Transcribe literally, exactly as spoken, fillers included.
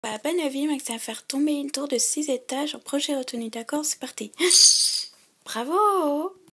Bah, bonne avis, mec, ça va faire tomber une tour de six étages en projet retenu. D'accord, c'est parti. Bravo!